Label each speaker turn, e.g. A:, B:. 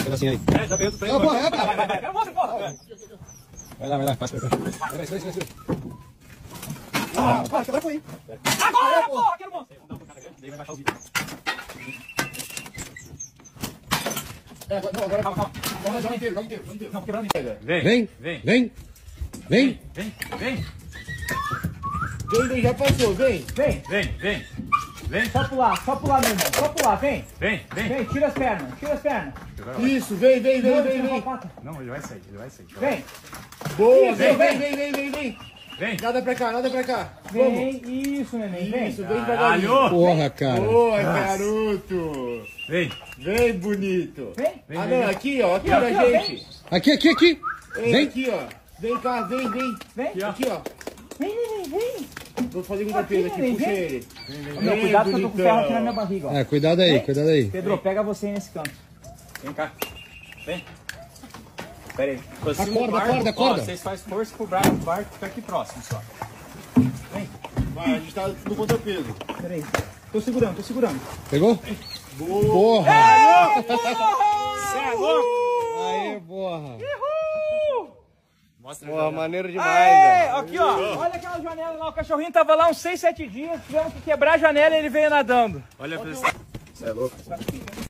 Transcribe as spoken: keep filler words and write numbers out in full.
A: pedacinho aí.
B: É, já veio do trem.
A: Não, porra, é,
B: Vai, vai, vai, vai. Mostra, porra.
A: Vai lá, vai lá, passa pra cá. Vai, vai, vai, vai.
B: Ah, para, quebra foi. Agora, porra, quero mostrar. Não, pro cara grande, daí vai baixar o vídeo.
C: É, agora, não, agora calma, calma. Joga, joga inteiro, joga inteiro, joga inteiro.
B: Não, quebrando inteiro.
A: Vem, vem, vem, vem.
B: Vem, vem.
C: Vem, vem, já passou, vem.
B: Vem.
D: Vem, vem, vem,
B: Só pular, só pular, meu irmão. Só pular, vem.
D: vem, vem.
B: Vem, tira as pernas, tira as pernas.
C: Isso, vem, vem, vem,
B: Não,
C: vem,
B: tira a
C: vem.
B: pata.
D: Não, ele vai sair, ele vai sair.
B: Vem,
C: Boa,
B: Isso,
C: vem,
B: vem.
C: vem, vem, vem, vem.
D: Vem.
C: Nada pra cá, nada pra cá. Vamos.
B: vem. Isso, neném, vem.
C: Isso, vem devagarinho.
D: Caralho!
A: Porra, cara.
C: Boa, garoto.
D: Vem,
C: Vem, bonito.
B: Vem.
C: Ah, não, aqui, ó, aqui
B: Aqui, ó,
C: da
B: aqui, ó,
C: gente.
A: Aqui, aqui, aqui.
C: Vem
A: Vem.
C: aqui, ó. Vem cá, vem, vem.
B: Vem.
C: Aqui, ó.
B: Vem, neném, vem.
C: Vou fazer muita
B: Aqui,
C: pena aqui,
B: neném,
C: puxa
B: vem.
C: ele.
B: Meu, cuidado que eu tô com o ferro aqui na minha barriga, ó.
A: É, cuidado aí,
B: Vem.
A: cuidado aí.
B: Pedro, pega você aí nesse canto.
D: vem cá. Vem.
B: Pera aí.
D: Aproxima
A: Acorda,
D: o barco.
A: acorda, acorda.
D: Ó, vocês fazem força pro barco, o barco fica aqui próximo só.
C: Vai, a gente tá no contrapeso.
B: Pera aí. Tô segurando, tô segurando.
A: Pegou?
C: Boa.
A: Porra.
D: Você é louco?
A: Aí, porra.
D: Mostra
A: Porra, maneiro demais,
B: Aê,
A: velho.
B: aqui ó, olha aquela janela lá, o cachorrinho tava lá uns seis, sete dias, tivemos que quebrar a janela e ele veio nadando.
D: Olha pra esse...
C: Você é louco.